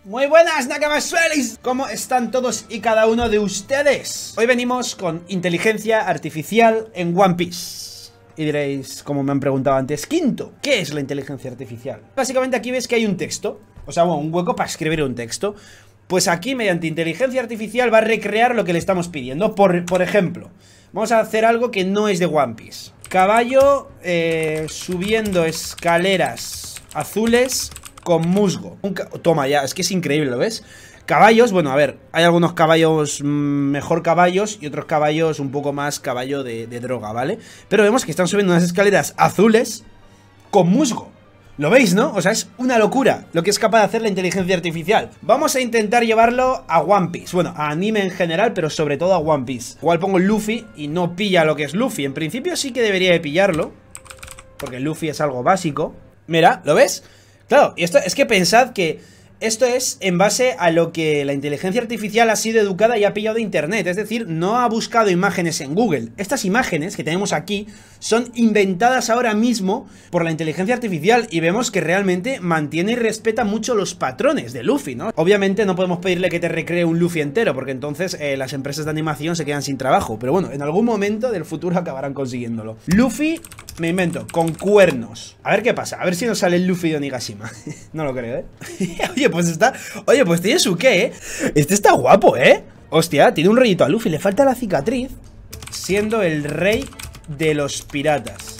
Muy buenas, Nakamasuelis. ¿Cómo están todos y cada uno de ustedes? Hoy venimos con inteligencia artificial en One Piece. Y diréis, como me han preguntado antes, quinto, ¿qué es la inteligencia artificial? Básicamente aquí ves que hay un texto, o sea, bueno, un hueco para escribir un texto. Pues aquí, mediante inteligencia artificial, va a recrear lo que le estamos pidiendo. Por ejemplo, vamos a hacer algo que no es de One Piece. Caballo subiendo escaleras azules con musgo. Toma ya, es que es increíble, ¿lo ves? Caballos, bueno, a ver, hay algunos caballos mejor caballos y otros caballos un poco más caballo de droga, ¿vale? Pero vemos que están subiendo unas escaleras azules con musgo. ¿Lo veis, no? O sea, es una locura lo que es capaz de hacer la inteligencia artificial. Vamos a intentar llevarlo a One Piece. Bueno, a anime en general, pero sobre todo a One Piece. Igual pongo Luffy y no pilla lo que es Luffy. En principio sí que debería de pillarlo, porque Luffy es algo básico. Mira, ¿lo ves? Claro, y esto es que pensad que esto es en base a lo que la inteligencia artificial ha sido educada y ha pillado de internet. Es decir, no ha buscado imágenes en Google. Estas imágenes que tenemos aquí son inventadas ahora mismo por la inteligencia artificial. Y vemos que realmente mantiene y respeta mucho los patrones de Luffy, ¿no? Obviamente no podemos pedirle que te recree un Luffy entero, porque entonces las empresas de animación se quedan sin trabajo. Pero bueno, en algún momento del futuro acabarán consiguiéndolo. Luffy, me invento, con cuernos. A ver qué pasa, a ver si nos sale el Luffy de Onigashima. No lo creo, ¿eh? Oye, pues está... Oye, pues tiene su qué, ¿eh? Este está guapo, ¿eh? Hostia, tiene un rollito a Luffy. Le falta la cicatriz. Siendo el rey de los piratas.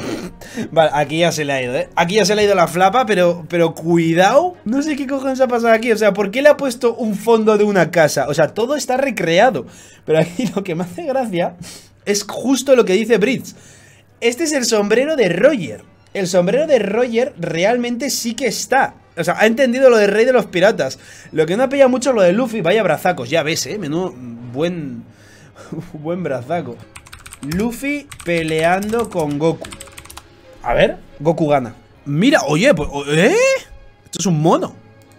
Vale, aquí ya se le ha ido, ¿eh? Aquí ya se le ha ido la flapa, pero cuidado. No sé qué cojones ha pasado aquí. O sea, ¿por qué le ha puesto un fondo de una casa? O sea, todo está recreado. Pero aquí lo que me hace gracia es justo lo que dice Bridge. Este es el sombrero de Roger. El sombrero de Roger realmente sí que está. O sea, ha entendido lo de rey de los piratas. Lo que no ha pillado mucho es lo de Luffy. Vaya brazacos, ya ves, menudo buen brazaco. Luffy peleando con Goku. A ver, Goku gana. Mira, oye, pues, ¿eh? Esto es un mono.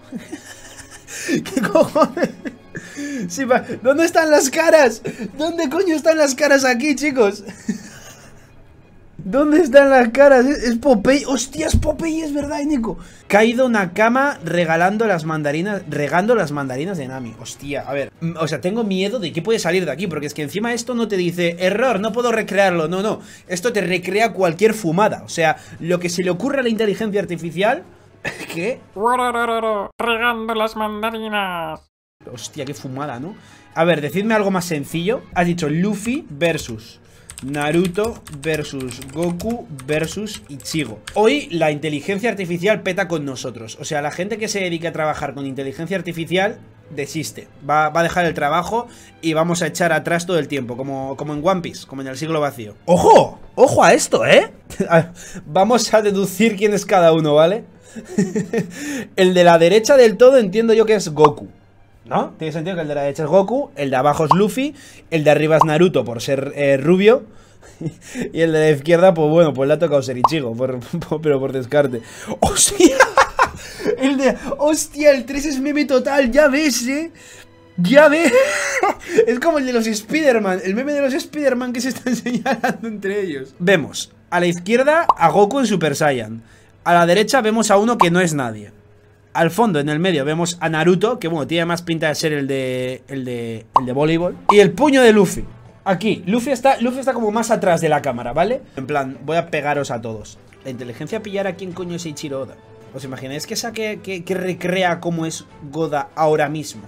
¿Qué cojones? Sí, ¿dónde están las caras? ¿Dónde coño están las caras aquí, chicos? ¿Dónde están las caras? Es Popeye. ¡Hostia, es Popeye! Es verdad, Nico. Caído Nakama regando las mandarinas de Nami. Hostia, a ver. O sea, tengo miedo de qué puede salir de aquí, porque es que encima esto no te dice error, no puedo recrearlo. No, no. Esto te recrea cualquier fumada. O sea, lo que se le ocurre a la inteligencia artificial. ¿Qué? Regando las mandarinas. Hostia, qué fumada, ¿no? A ver, decidme algo más sencillo. Has dicho Luffy versus Naruto versus Goku versus Ichigo. Hoy la inteligencia artificial peta con nosotros. O sea, la gente que se dedique a trabajar con inteligencia artificial desiste. Va a dejar el trabajo y vamos a echar atrás todo el tiempo, como en One Piece, como en el siglo vacío. ¡Ojo! ¡Ojo a esto, eh! Vamos a deducir quién es cada uno, ¿vale? El de la derecha del todo entiendo yo que es Goku, ¿no? Tiene sentido que el de la derecha es Goku, el de abajo es Luffy, el de arriba es Naruto por ser rubio, y el de la izquierda, pues bueno, pues le ha tocado ser Ichigo, pero por descarte. ¡Hostia! ¡Hostia! El 3 es meme total, ya ves, ¿eh? ¡Ya ves! Es como el de los Spider-Man, el meme de los Spider-Man que se están señalando entre ellos. Vemos a la izquierda a Goku en Super Saiyan, a la derecha vemos a uno que no es nadie. Al fondo, en el medio, vemos a Naruto, que bueno, tiene más pinta de ser el de voleibol. Y el puño de Luffy. Aquí, Luffy está como más atrás de la cámara, ¿vale? En plan, voy a pegaros a todos. La inteligencia pillará a quién coño es Eiichiro Oda. ¿Os imagináis que saque que recrea cómo es Goda ahora mismo?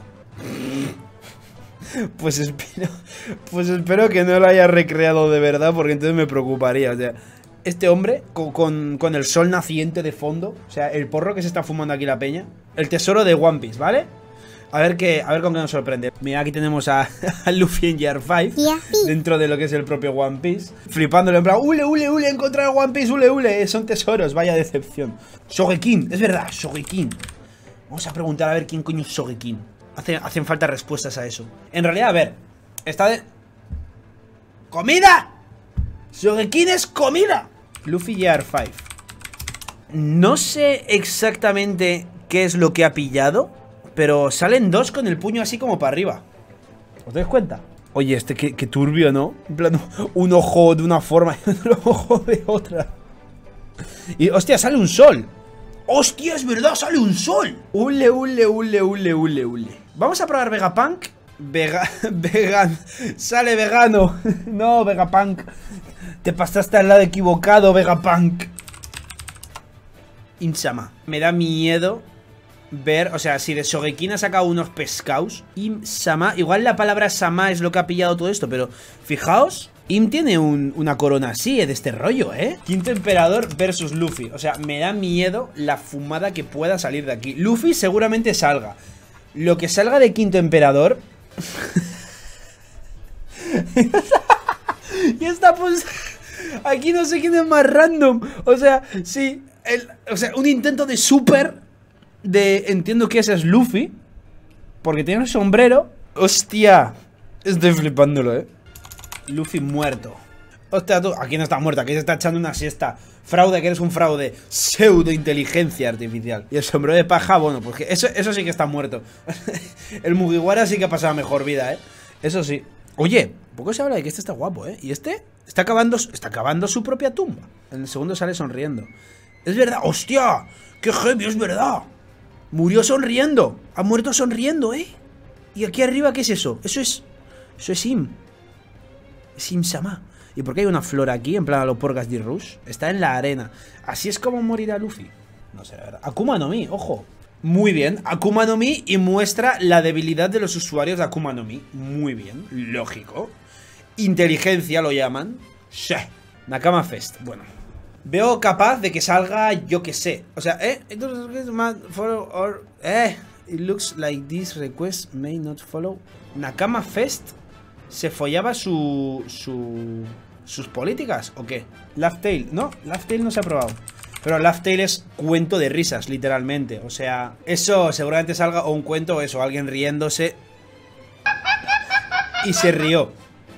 Pues espero que no lo haya recreado de verdad, porque entonces me preocuparía, o sea... Este hombre, con el sol naciente de fondo. O sea, el porro que se está fumando aquí la peña. El tesoro de One Piece, ¿vale? A ver con qué nos sorprende. Mira, aquí tenemos a Luffy en Gear 5 dentro de lo que es el propio One Piece, flipándolo en plan, ule, he encontrado One Piece, ule, son tesoros, vaya decepción. Sogekin, es verdad, Sogekin. Vamos a preguntar a ver quién coño es Sogekin. Hacen falta respuestas a eso. En realidad, a ver, está de... ¡Comida! Sogekin es comida. Luffy Gear 5. No sé exactamente qué es lo que ha pillado, pero salen dos con el puño así como para arriba. ¿Os dais cuenta? Oye, qué turbio, ¿no? En plan, un ojo de una forma y otro ojo de otra. Y, hostia, sale un sol. ¡Hostia, es verdad! ¡Sale un sol! ¡Ule, ule, ule, ule, ule, ule! Vamos a probar Vegapunk. Vegan. Sale vegano. No, Vegapunk. Te pasaste al lado equivocado, Vegapunk. Insama. Me da miedo ver, o sea, si de Sogekin ha sacado unos pescados. Im-sama. Igual la palabra sama es lo que ha pillado todo esto, pero fijaos. Im tiene una corona así, de este rollo, Quinto Emperador versus Luffy. O sea, me da miedo la fumada que pueda salir de aquí. Luffy seguramente salga. Lo que salga de Quinto Emperador... Y está pues... Aquí no sé quién es más random. O sea, sí. O sea, un intento de super. Entiendo que ese es Luffy, porque tiene un sombrero. Hostia. Estoy flipándolo, Luffy muerto. Hostia, tú. Aquí no está muerto, aquí se está echando una siesta. Fraude, que eres un fraude. Pseudo inteligencia artificial. Y el sombrero de paja, bueno, porque eso sí que está muerto. El Mugiwara sí que ha pasado mejor vida, Eso sí. Oye, poco se habla de que este está guapo, Y este está cavando su propia tumba. En el segundo sale sonriendo. Es verdad, hostia. ¡Qué heavy, es verdad! Murió sonriendo. Ha muerto sonriendo, Y aquí arriba, ¿qué es eso? Eso es Im. Es Im-sama. ¿Y por qué hay una flor aquí, en plan a los Porgas de Rush? Está en la arena. Así es como morirá Luffy. No sé, la verdad. Akuma no Mi, ojo. Muy bien, Akuma no Mi, y muestra la debilidad de los usuarios de Akuma no Mi. Muy bien, lógico. Inteligencia lo llaman. Sí. Nakama Fest, bueno. Veo capaz de que salga, yo que sé. O sea, it looks like this request may not follow. Nakama Fest se follaba sus políticas, ¿o qué? Laugh Tale, no, Laugh Tale no se ha aprobado. Pero Laugh Tale es cuento de risas, literalmente. O sea, eso seguramente salga o un cuento o eso, alguien riéndose. Y se rió.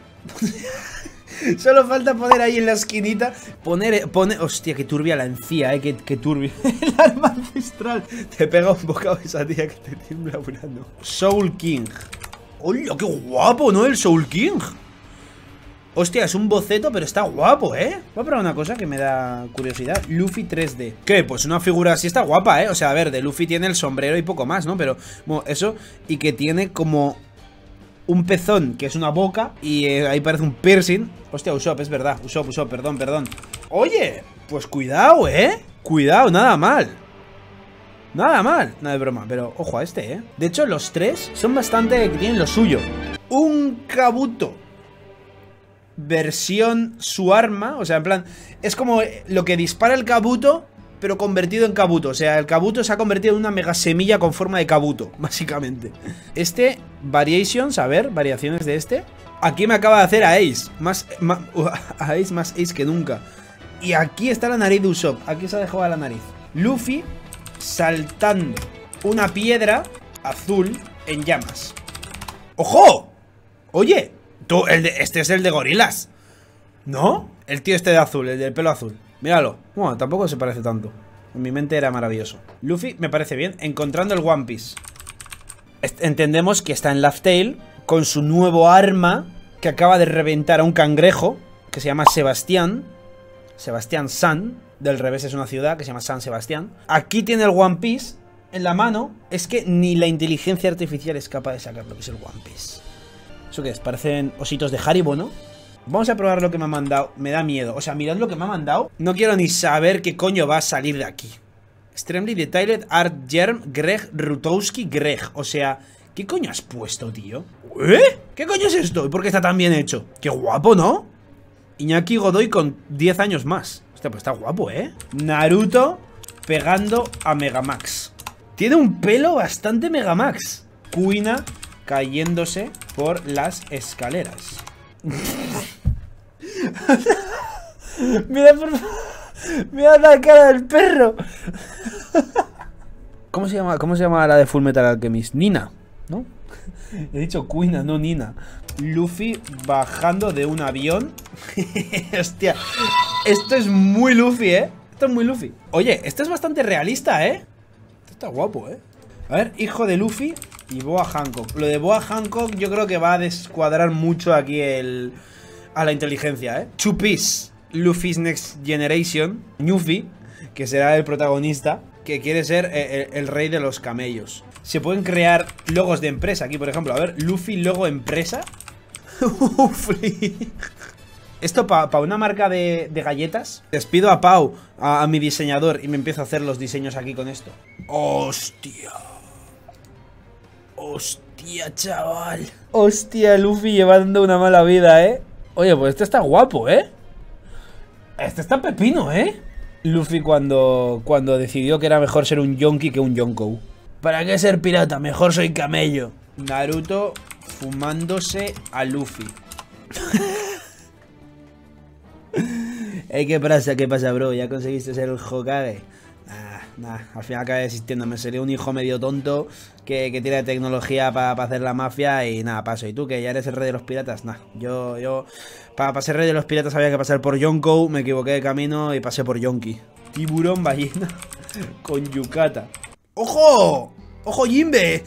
Solo falta poner ahí en la esquinita. Poner. Hostia, qué turbia la encía, qué turbia. El arma ancestral. Te pega un bocado esa tía que te tiembla burando. Soul King. ¡Hola, qué guapo!, ¿no? El Soul King. Hostia, es un boceto, pero está guapo, Voy a probar una cosa que me da curiosidad. Luffy 3D. ¿Qué? Pues una figura así está guapa, O sea, a ver, de Luffy tiene el sombrero y poco más, ¿no? Pero, bueno, eso. Y que tiene como un pezón, que es una boca. Y ahí parece un piercing. Hostia, Usopp, es verdad. Usopp, perdón. Oye, pues cuidado, Cuidado, nada mal. Nada de broma, pero ojo a este, De hecho, los tres son bastante... que tienen lo suyo. Un Kabuto versión su arma. O sea, en plan, es como lo que dispara el Kabuto, pero convertido en Kabuto. O sea, el Kabuto se ha convertido en una mega semilla con forma de Kabuto, básicamente. Este, variations, a ver, variaciones de este. Aquí me acaba de hacer a Ace. A Ace más Ace que nunca. Y aquí está la nariz de Usopp. Aquí se ha dejado la nariz. Luffy saltando una piedra azul en llamas. ¡Ojo! Oye, tú, este es el de gorilas, ¿no? El tío este de azul, el del pelo azul. Míralo. Bueno, tampoco se parece tanto. En mi mente era maravilloso. Luffy me parece bien. Encontrando el One Piece. Entendemos que está en Laugh Tale con su nuevo arma, que acaba de reventar a un cangrejo que se llama Sebastián. Sebastián San. Del revés es una ciudad que se llama San Sebastián. Aquí tiene el One Piece en la mano. Es que ni la inteligencia artificial es capaz de sacar lo que es el One Piece. ¿Eso qué es? Parecen ositos de Haribo, ¿no? Vamos a probar lo que me ha mandado. Me da miedo. O sea, mirad lo que me ha mandado. No quiero ni saber qué coño va a salir de aquí. Extremely Detailed Art Germ Greg Rutowski Greg. O sea, ¿qué coño has puesto, tío? ¿Qué coño es esto? ¿Y por qué está tan bien hecho? ¡Qué guapo!, ¿no? Iñaki Godoy con 10 años más. Hostia, pues está guapo, Naruto pegando a Megamax. Tiene un pelo bastante Megamax. Kuina cayéndose por las escaleras. Mira la cara del perro. ¿Cómo se llama la de Full Metal Alchemist? Nina, ¿no? He dicho Kuina, no Nina. Luffy bajando de un avión. Hostia, esto es muy Luffy, Esto es muy Luffy. Oye, esto es bastante realista, Esto está guapo, A ver, hijo de Luffy y Boa Hancock. Lo de Boa Hancock yo creo que va a descuadrar mucho aquí a la inteligencia, Two Piece, Luffy's Next Generation, Luffy, que será el protagonista. que quiere ser el rey de los camellos. Se pueden crear logos de empresa aquí, por ejemplo. A ver, Luffy logo empresa. Esto para una marca de galletas. Despido a Pau, a mi diseñador, y me empiezo a hacer los diseños aquí con esto. ¡Hostia! ¡Hostia, chaval! ¡Hostia, Luffy llevando una mala vida, eh! Oye, pues este está guapo, ¿eh? Este está pepino, ¿eh? Luffy cuando decidió que era mejor ser un yonki que un yonkou. ¿Para qué ser pirata? Mejor soy camello. Naruto fumándose a Luffy. ¿Qué pasa? ¿Qué pasa, bro? ¿Ya conseguiste ser el Hokage? Nah, al final acabé desistiéndome. Sería un hijo medio tonto que tiene tecnología para hacer la mafia y nada, paso. ¿Y tú que ya eres el rey de los piratas? Nah, yo para ser rey de los piratas había que pasar por Yonkou, me equivoqué de camino y pasé por Yonki. Tiburón ballena con yukata. ¡Ojo! ¡Ojo, Jinbe!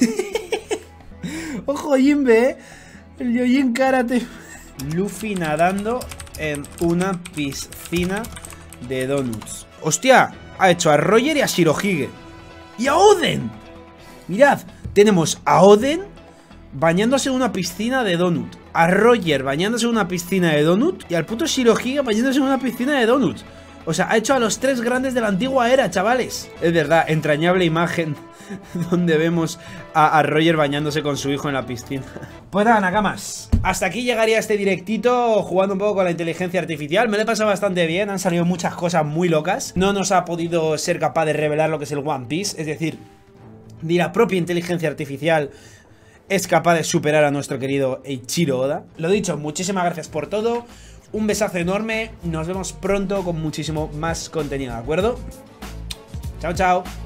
¡Ojo, Jinbe! El Yojin Karate. Luffy nadando en una piscina de donuts. ¡Hostia! Ha hecho a Roger y a Shirohige. ¡Y a Oden! Mirad, tenemos a Oden bañándose en una piscina de donut, a Roger bañándose en una piscina de donut y al puto Shirohige bañándose en una piscina de donuts. O sea, ha hecho a los tres grandes de la antigua era, chavales. Es verdad, entrañable imagen donde vemos a Roger bañándose con su hijo en la piscina. Pues nada, nakamas, hasta aquí llegaría este directito jugando un poco con la inteligencia artificial. Me lo he pasado bastante bien, han salido muchas cosas muy locas. No nos ha podido ser capaz de revelar lo que es el One Piece, es decir, ni la propia inteligencia artificial es capaz de superar a nuestro querido Eiichiro Oda. Lo dicho, muchísimas gracias por todo. Un besazo enorme. Nos vemos pronto con muchísimo más contenido, ¿de acuerdo? Chao, chao.